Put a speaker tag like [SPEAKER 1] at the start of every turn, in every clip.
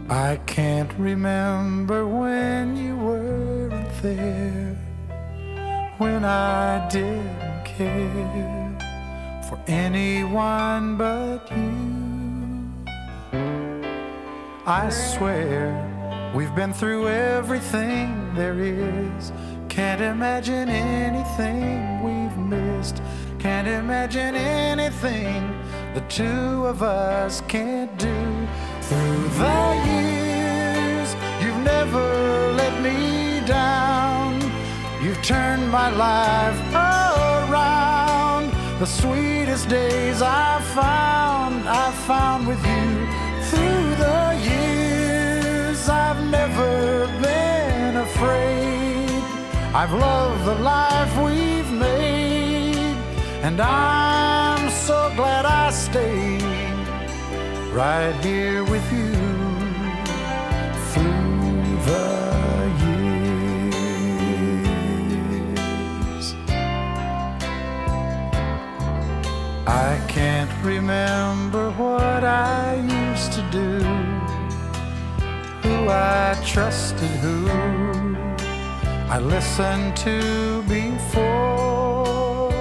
[SPEAKER 1] I can't remember when you weren't there, when I didn't care for anyone but you. I swear we've been through everything there is. Can't imagine anything we've missed. Can't imagine anything the two of us can't do. Through the years, you've never let me down. You've turned my life around. The sweetest days I've found with you. Through the years, I've never been afraid. I've loved the life we've made, and I'm so glad I stayed right here with you through the years. I can't remember what I used to do, who I trusted, who I listened to before.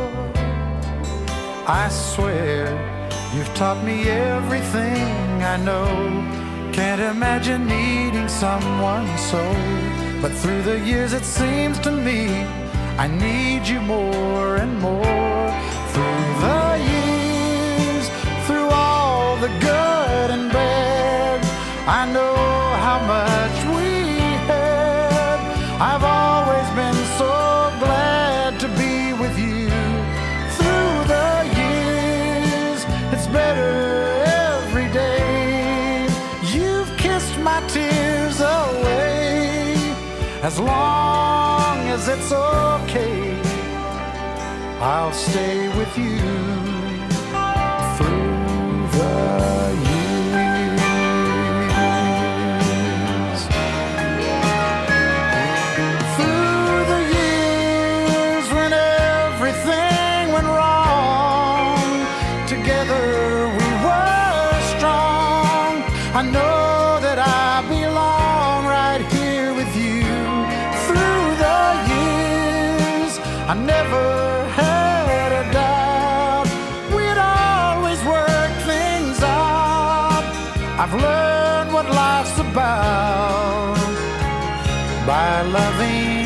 [SPEAKER 1] I swear you've taught me everything I know. Can't imagine needing someone so, but through the years it seems to me I need you more and more. Through the years, through all the good and bad, I know how much we had. I've always been so glad to be with you. Through the years, it's better every day. You've kissed my tears away. As long as it's okay, I'll stay with you through the years. Through the years when everything went wrong, together we were strong. I know that I belong right here with you. Through the years, I never had a doubt we'd always work things out. I've learned what life's about by loving